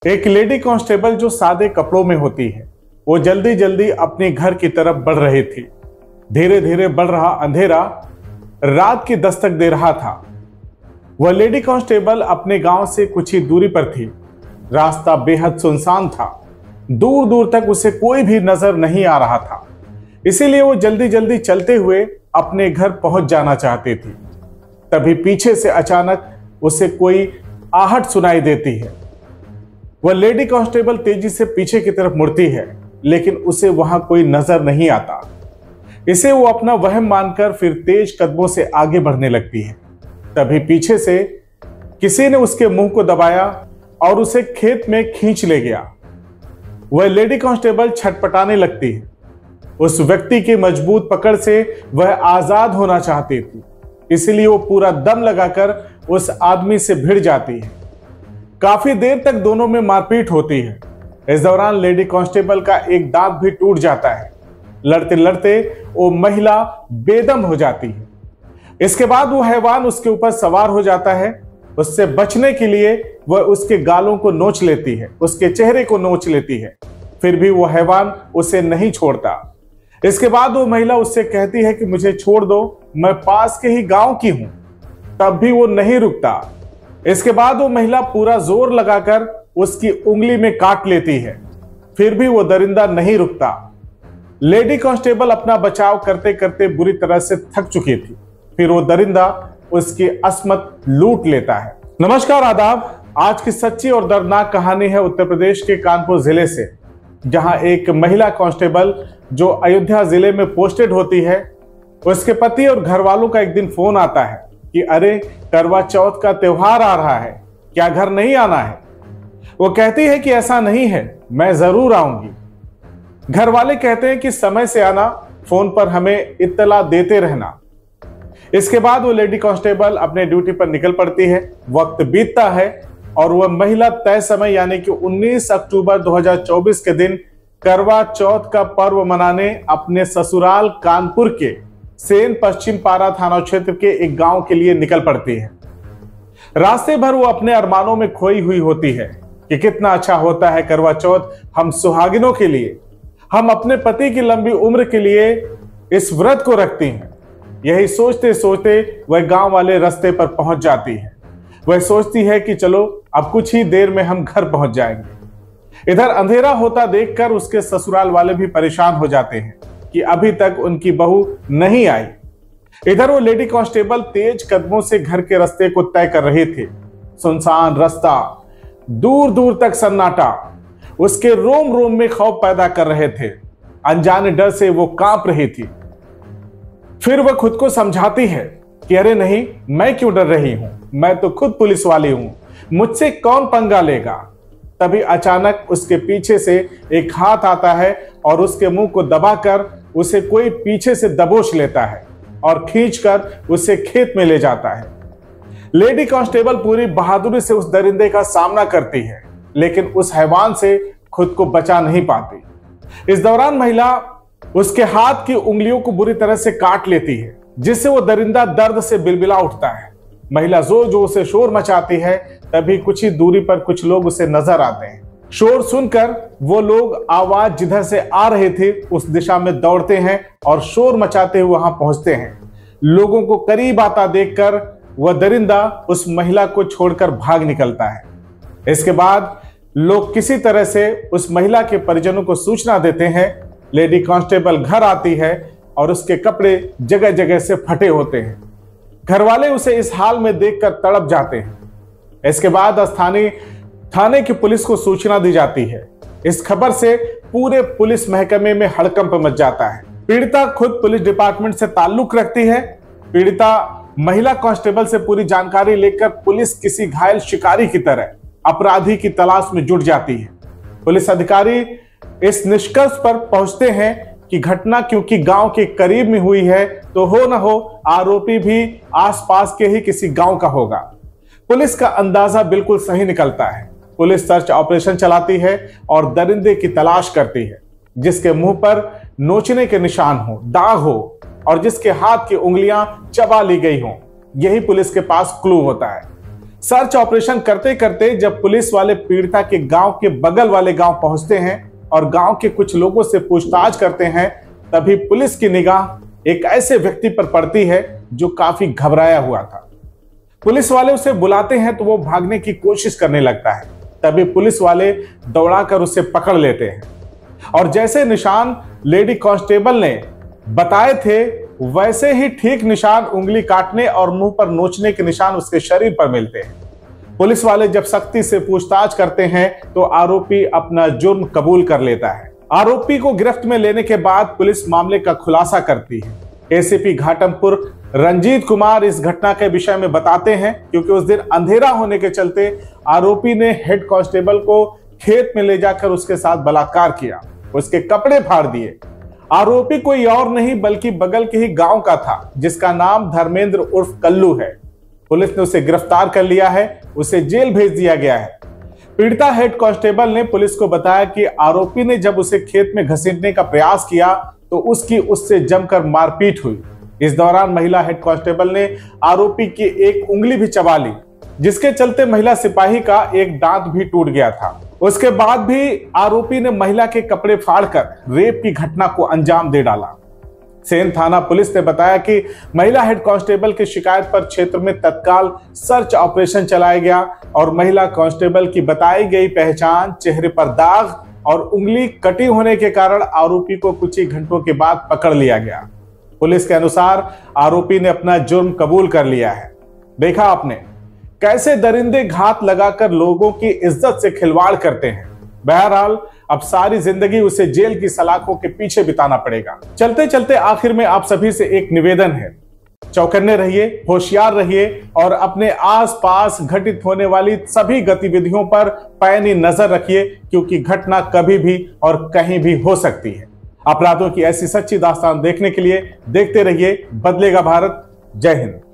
एक lady constable जो सादे कपड़ों में होती है, वो जल्दी जल्दी अपने घर की तरफ बढ़ रही थी। धीरे धीरे बढ़ रहा अंधेरा रात की दस्तक दे रहा था। वह लेडी कांस्टेबल अपने गांव से कुछ ही दूरी पर थी। रास्ता बेहद सुनसान था। दूर दूर तक उसे कोई भी नजर नहीं आ रहा था। इसीलिए वो जल्दी जल्दी चलते हुए अपने घर पहुंच जाना चाहती थी। तभी पीछे से अचानक उसे कोई आहट सुनाई देती है। वह लेडी कांस्टेबल तेजी से पीछे की तरफ मुड़ती है, लेकिन उसे वहां कोई नजर नहीं आता। इसे वो अपना वहम मानकर फिर तेज कदमों से आगे बढ़ने लगती है। तभी पीछे से किसी ने उसके मुंह को दबाया और उसे खेत में खींच ले गया। वह लेडी कांस्टेबल छटपटाने लगती है। उस व्यक्ति की मजबूत पकड़ से वह आजाद होना चाहती थी, इसलिए वो पूरा दम लगाकर उस आदमी से भिड़ जाती है। काफी देर तक दोनों में मारपीट होती है। इस दौरान लेडी कांस्टेबल का एक दांत भी टूट जाता है। लड़ते लड़ते वो महिला बेदम हो जाती है। इसके बाद वो हैवान उसके ऊपर सवार हो जाता है। उससे बचने के लिए वह उसके गालों को नोच लेती है, उसके चेहरे को नोच लेती है। फिर भी वो हैवान उसे नहीं छोड़ता। इसके बाद वो महिला उससे कहती है कि मुझे छोड़ दो, मैं पास के ही गांव की हूं। तब भी वो नहीं रुकता। इसके बाद वो महिला पूरा जोर लगाकर उसकी उंगली में काट लेती है। फिर भी वो दरिंदा नहीं रुकता। लेडी कांस्टेबल अपना बचाव करते करते बुरी तरह से थक चुकी थी। फिर वो दरिंदा उसकी अस्मत लूट लेता है। नमस्कार, आदाब। आज की सच्ची और दर्दनाक कहानी है उत्तर प्रदेश के कानपुर जिले से, जहां एक महिला कांस्टेबल जो अयोध्या जिले में पोस्टेड होती है, उसके पति और घर वालों का एक दिन फोन आता है कि अरे करवा चौथ का त्योहार आ रहा है, क्या घर नहीं आना है। वो कहती है कि ऐसा नहीं है, मैं जरूर आऊंगी। घर वाले कहते हैं कि समय से आना, फोन पर हमें इत्तला देते रहना। इसके बाद वो लेडी कांस्टेबल अपने ड्यूटी पर निकल पड़ती है। वक्त बीतता है और वह महिला तय समय यानी कि 19 अक्टूबर 2024 के दिन करवा चौथ का पर्व मनाने अपने ससुराल कानपुर के सेन पश्चिम पारा थाना क्षेत्र के एक गांव के लिए निकल पड़ती है। रास्ते भर वो अपने अरमानों में खोई हुई होती है कि कितना अच्छा होता है करवा चौथ हम सुहागिनों के लिए। हम अपने पति की लंबी उम्र के लिए इस व्रत को रखती हैं। यही सोचते सोचते वह गांव वाले रास्ते पर पहुंच जाती है। वह सोचती है कि चलो अब कुछ ही देर में हम घर पहुंच जाएंगे। इधर अंधेरा होता देखकर उसके ससुराल वाले भी परेशान हो जाते हैं कि अभी तक उनकी बहू नहीं आई। इधर वो लेडी कांस्टेबल तेज कदमों से घर के रास्ते को तय कर रही थी। सुनसान रास्ता, दूर दूर तक सन्नाटा उसके रोम रोम में खौफ पैदा कर रहे थे। अनजाने डर से वो कांप रही थी। फिर वह खुद को समझाती है कि अरे नहीं, मैं क्यों डर रही हूं, मैं तो खुद पुलिस वाली हूं, मुझसे कौन पंगा लेगा। तभी अचानक उसके पीछे से एक हाथ आता है और उसके मुंह को दबाकर उसे कोई पीछे से दबोच लेता है और खींचकर उसे खेत में ले जाता है। लेडी कांस्टेबल पूरी बहादुरी से उस दरिंदे का सामना करती है, लेकिन उस हैवान से खुद को बचा नहीं पाती। इस दौरान महिला उसके हाथ की उंगलियों को बुरी तरह से काट लेती है, जिससे वो दरिंदा दर्द से बिलबिला उठता है। महिला जोर जोर से शोर मचाती है। तभी कुछ ही दूरी पर कुछ लोग उसे नजर आते हैं। शोर सुनकर वो लोग आवाज जिधर से आ रहे थे उस दिशा में दौड़ते हैं और शोर मचाते हुए वहां पहुंचते हैं। लोगों को करीब आता देखकर वह दरिंदा उस महिला को छोड़कर भाग निकलता है। इसके बाद लोग किसी तरह से उस महिला के परिजनों को सूचना देते हैं। लेडी कांस्टेबल घर आती है और उसके कपड़े जगह जगह से फटे होते हैं। घर वाले उसे इस हाल में देखकर तड़प जाते हैं। इसके बाद स्थानीय थाने की पुलिस को सूचना दी जाती है। इस खबर से पूरे पुलिस महकमे में हड़कंप मच जाता है। पीड़िता खुद पुलिस डिपार्टमेंट से ताल्लुक रखती है। पीड़िता महिला कांस्टेबल से पूरी जानकारी लेकर पुलिस किसी घायल शिकारी की तरह अपराधी की तलाश में जुट जाती है। पुलिस अधिकारी इस निष्कर्ष पर पहुंचते हैं कि घटना क्योंकि गांव के करीब में हुई है, तो हो न हो आरोपी भी आसपास के ही किसी गांव का होगा। पुलिस का अंदाजा बिल्कुल सही निकलता है। पुलिस सर्च ऑपरेशन चलाती है और दरिंदे की तलाश करती है, जिसके मुंह पर नोचने के निशान हो, दाग हो और जिसके हाथ की उंगलियां चबा ली गई हों। यही पुलिस के पास क्लू होता है। सर्च ऑपरेशन करते करते जब पुलिस वाले पीड़िता के गांव के बगल वाले गांव पहुंचते हैं और गांव के कुछ लोगों से पूछताछ करते हैं, तभी पुलिस की निगाह एक ऐसे व्यक्ति पर पड़ती है जो काफी घबराया हुआ था। पुलिस वाले उसे बुलाते हैं तो वो भागने की कोशिश करने लगता है। तभी पुलिस वाले दौड़ाकर उसे पकड़ लेते हैं और जैसे निशान लेडी कांस्टेबल ने बताए थे वैसे ही ठीक निशान उंगली काटने और मुंह पर नोचने के निशान उसके शरीर पर मिलते हैं। पुलिस वाले जब सख्ती से पूछताछ करते हैं तो आरोपी अपना जुर्म कबूल कर लेता है। आरोपी को गिरफ्त में लेने के बाद पुलिस मामले का खुलासा करती है। एसीपी घाटमपुर रंजीत कुमार इस घटना के विषय में बताते हैं क्योंकि उस दिन अंधेरा होने के चलते आरोपी ने हेड कांस्टेबल को खेत में ले जाकर उसके साथ बलात्कार किया, उसके कपड़े फाड़ दिए। आरोपी कोई और नहीं बल्कि बगल के ही गांव का था जिसका नाम धर्मेंद्र उर्फ कल्लू है। पुलिस ने उसे गिरफ्तार कर लिया है, उसे जेल भेज दिया गया है। पीड़िता हेड कांस्टेबल ने पुलिस को बताया कि आरोपी ने जब उसे खेत में घसीटने का प्रयास किया तो उसकी उससे जमकर मारपीट हुई। इस दौरान महिला हेड कांस्टेबल ने आरोपी की एक उंगली भी चबा ली, जिसके चलते महिला सिपाही का एक दांत भी टूट गया था। उसके बाद भी आरोपी ने महिला के कपड़े फाड़कर रेप की घटना को अंजाम दे डाला। सेन थाना पुलिस ने बताया कि महिला हेड कांस्टेबल की शिकायत पर क्षेत्र में तत्काल सर्च ऑपरेशन चलाया गया और महिला कांस्टेबल की बताई गई पहचान, चेहरे पर दाग और उंगली कटी होने के कारण आरोपी को कुछ ही घंटों के बाद पकड़ लिया गया। पुलिस के अनुसार आरोपी ने अपना जुर्म कबूल कर लिया है। देखा आपने कैसे दरिंदे घात लगाकर लोगों की इज्जत से खिलवाड़ करते हैं। बहरहाल अब सारी जिंदगी उसे जेल की सलाखों के पीछे बिताना पड़ेगा। चलते चलते आखिर में आप सभी से एक निवेदन है, चौकन्ने रहिए, होशियार रहिए और अपने आसपास घटित होने वाली सभी गतिविधियों पर पैनी नजर रखिए क्योंकि घटना कभी भी और कहीं भी हो सकती है। अपराधों की ऐसी सच्ची दास्तान देखने के लिए देखते रहिए बदलेगा भारत। जय हिंद।